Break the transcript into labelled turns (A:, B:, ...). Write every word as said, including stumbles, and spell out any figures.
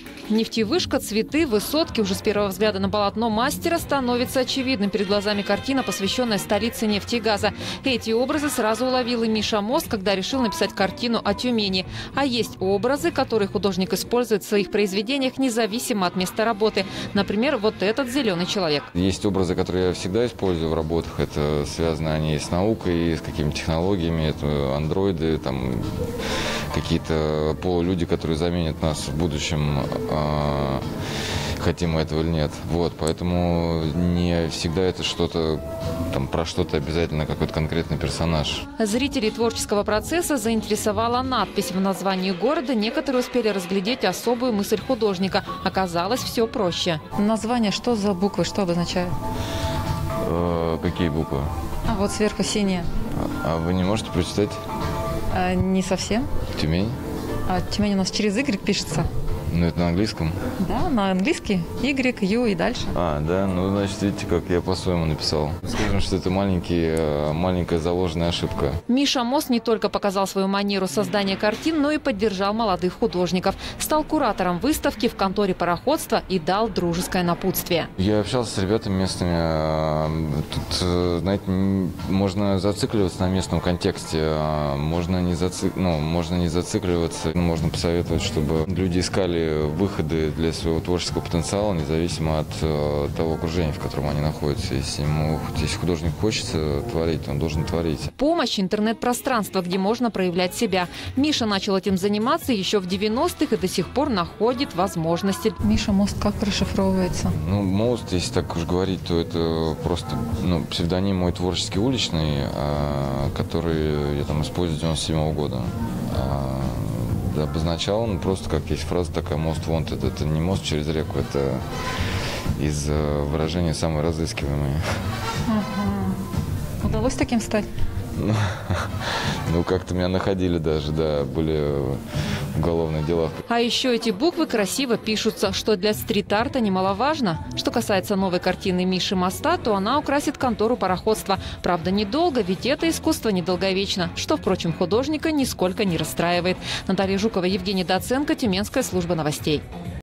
A: Нефтевышка, цветы, высотки. Уже с первого взгляда на полотно мастера становится очевидным. Перед глазами картина, посвященная столице нефти и газа. Эти образы сразу уловил и Миша Мост, когда решил написать картину о Тюмени. А есть образы, которые художник использует в своих произведениях независимо от места работы. Например, вот этот зеленый человек.
B: Есть образы, которые я всегда использую в работах. Это связано они с наукой, с какими-то технологиями. Это андроиды, там какие-то полулюди, которые заменят нас в будущем, хотим мы этого или нет. Вот, поэтому не всегда это что-то там про что-то обязательно какой-то конкретный персонаж.
A: Зрителей творческого процесса заинтересовала надпись в названии города. Некоторые успели разглядеть особую мысль художника. Оказалось, все проще. Название что за буквы, что обозначает?
B: Э, какие буквы?
A: А вот сверху синие.
B: А, а вы не можете прочитать?
A: А, не совсем.
B: Тюмень?
A: А Тюмень у нас через Y пишется.
B: Ну, это на английском?
A: Да, на английский. Y, U и дальше.
B: А, да? Ну, значит, видите, как я по-своему написал. Скажем, что это маленький, маленькая заложенная ошибка.
A: Миша Мост не только показал свою манеру создания картин, но и поддержал молодых художников. Стал куратором выставки в конторе пароходства и дал дружеское напутствие.
B: Я общался с ребятами местными. Тут, знаете, можно зацикливаться на местном контексте, можно не, заци... ну, можно не зацикливаться. Можно посоветовать, чтобы люди искали выходы для своего творческого потенциала, независимо от э, того окружения, в котором они находятся. Если ему, если художник хочется творить, он должен творить.
A: Помощь, интернет-пространство, где можно проявлять себя. Миша начал этим заниматься еще в девяностых и до сих пор находит возможности. Миша Мост как расшифровывается?
B: Ну, Мост, если так уж говорить, то это просто ну, псевдоним мой творческий уличный, э, который я там использую с девяносто седьмого года. Э, обозначал, ну, просто как есть фраза такая «most wanted». Это не мост через реку, это из выражения «самый разыскиваемый».
A: Ага. Удалось таким стать?
B: Ну, ну как-то меня находили даже, да, были в уголовных делах.
A: А еще эти буквы красиво пишутся, что для стрит-арта немаловажно. Что касается новой картины Миши Моста, то она украсит контору пароходства. Правда, недолго, ведь это искусство недолговечно, что, впрочем, художника нисколько не расстраивает. Наталья Жукова, Евгений Доценко, Тюменская служба новостей.